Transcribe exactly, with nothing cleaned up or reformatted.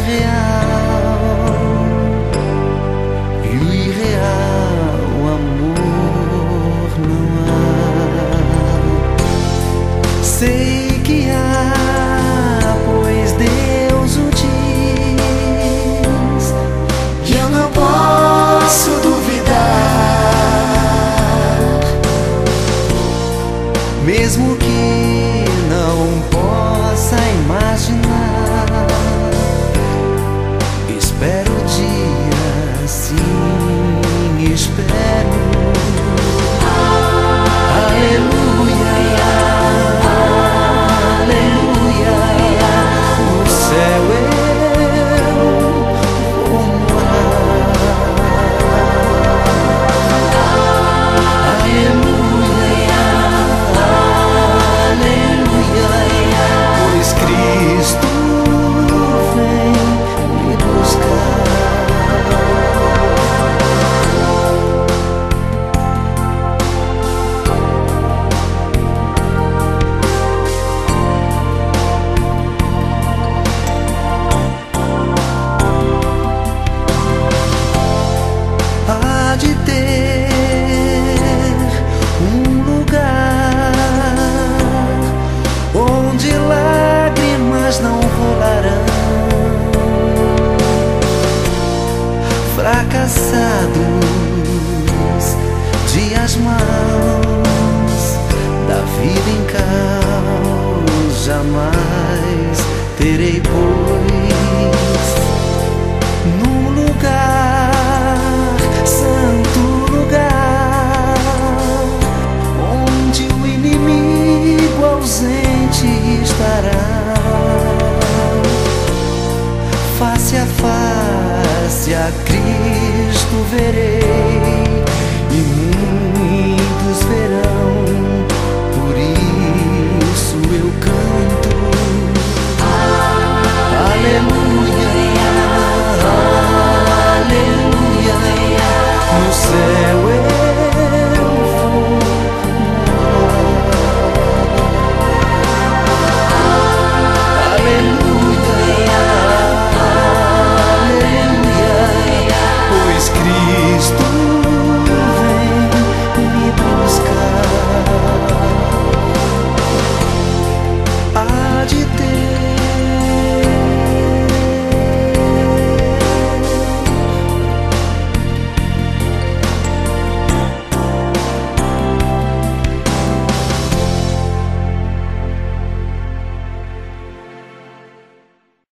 real, e o irreal amor não há. Sei que há, pois Deus o diz, e eu não posso duvidar, mesmo que não possa imaginar. Espero o dia, sim, espero. Aleluia, aleluia, no céu eu vou morar. Aleluia, aleluia, pois Cristo vem me buscar. Há de ter um lugar onde lágrimas não rolarão. Fracassados, dias maus da vida em caos jamais terei, pois num lugar, santo lugar, onde o inimigo ausente estará. Face a face a Cristo verei, e muitos verão